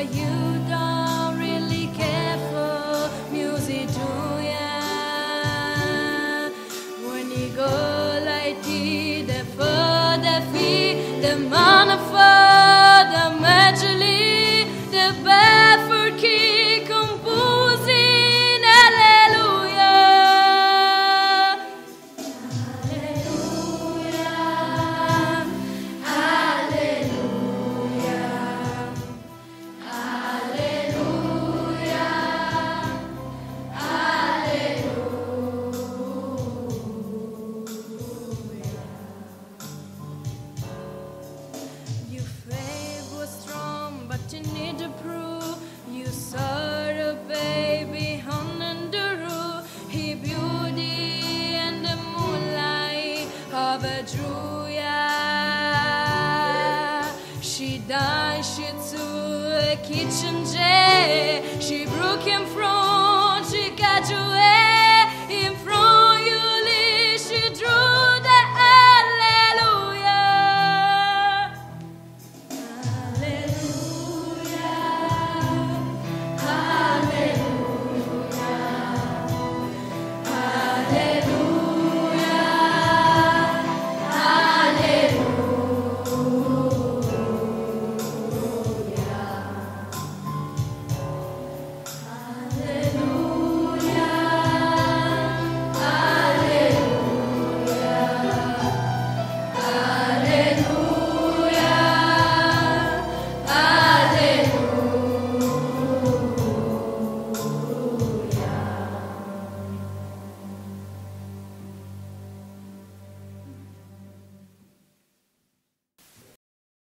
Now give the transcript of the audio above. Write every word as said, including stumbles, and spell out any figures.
you don't really care for music, do ya? When you go like the the for the fee, the man for the magically, the baffled key composing Alleluja. Alleluja. Alleluja. Alleluja. Alleluja. Your faith was strong, but you need to prove. You saw the baby on the roof. He beauty and the moonlight overthrew ya. She died, she to a kitchen jar. She broke him from, she got away. In front you live, she drew the